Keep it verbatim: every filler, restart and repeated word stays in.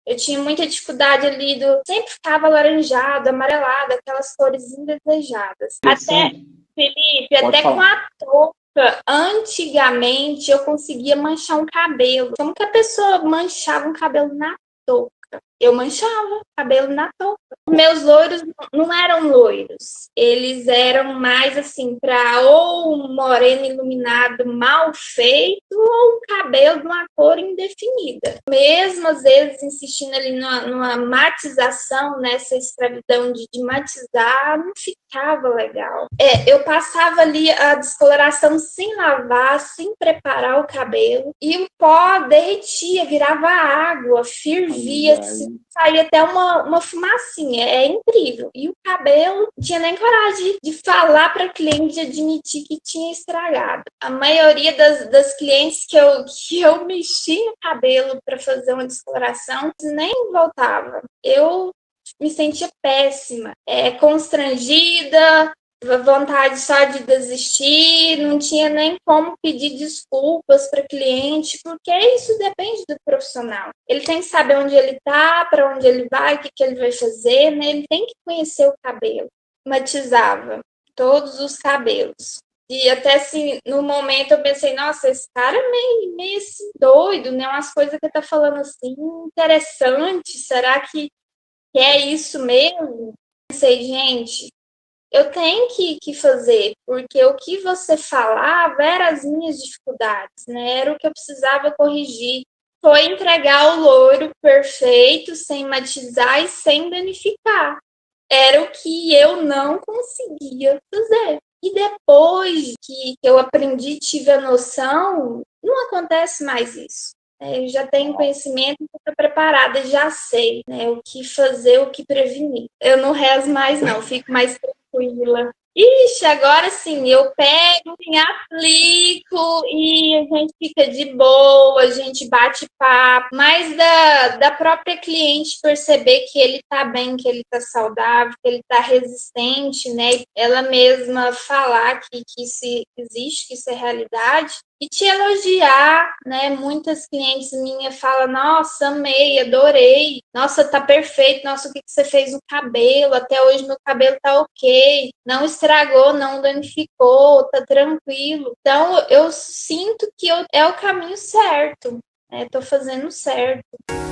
Eu tinha muita dificuldade ali do... Sempre ficava alaranjado, amarelado, aquelas cores indesejadas. Até, Felipe, Pode até falar. com a touca, antigamente eu conseguia manchar um cabelo. Como que a pessoa manchava um cabelo na touca? Eu manchava cabelo na touca. Meus loiros não eram loiros, eles eram mais assim para ou um moreno iluminado mal feito ou um cabelo de uma cor indefinida. Mesmo às vezes insistindo ali numa, numa matização, nessa escravidão de, de matizar, não ficava legal. É, eu passava ali a descoloração sem lavar, sem preparar o cabelo, e o pó derretia, virava água, fervia, assim, saía até uma, uma fumacinha. É incrível. E o cabelo, não tinha nem coragem de falar para a cliente, de admitir que tinha estragado. A maioria das, das clientes que eu, que eu mexi no cabelo para fazer uma descoloração nem voltava. Eu me sentia péssima, é, constrangida, vontade só de desistir, não tinha nem como pedir desculpas para cliente, porque isso depende do profissional. Ele tem que saber onde ele está, para onde ele vai, o que, que ele vai fazer, né? Ele tem que conhecer o cabelo. Matizava todos os cabelos. E até assim, no momento eu pensei, nossa, esse cara é meio, meio assim, doido, né? Umas coisas que ele tá falando assim, interessante, será que, que é isso mesmo? Pensei, gente, eu tenho que, que fazer, porque o que você falava eram as minhas dificuldades, né? Era o que eu precisava corrigir. Foi entregar o loiro perfeito, sem matizar e sem danificar. Era o que eu não conseguia fazer. E depois que eu aprendi, tive a noção, não acontece mais isso. Eu já tenho conhecimento, estou preparada, já sei, né, o que fazer, o que prevenir. Eu não rezo mais, não, fico mais tranquila. Ixi, agora sim, eu pego, me aplico e a gente fica de boa, a gente bate papo, mas da, da própria cliente perceber que ele tá bem, que ele tá saudável, que ele tá resistente, né? Ela mesma falar que, que isso existe, que isso é realidade. E te elogiar, né? Muitas clientes minhas falam, nossa, amei, adorei, nossa, tá perfeito, nossa, o que você fez no cabelo? Até hoje meu cabelo tá ok, não estragou, não danificou, tá tranquilo. Então, eu sinto que eu, é o caminho certo, né? Tô fazendo certo.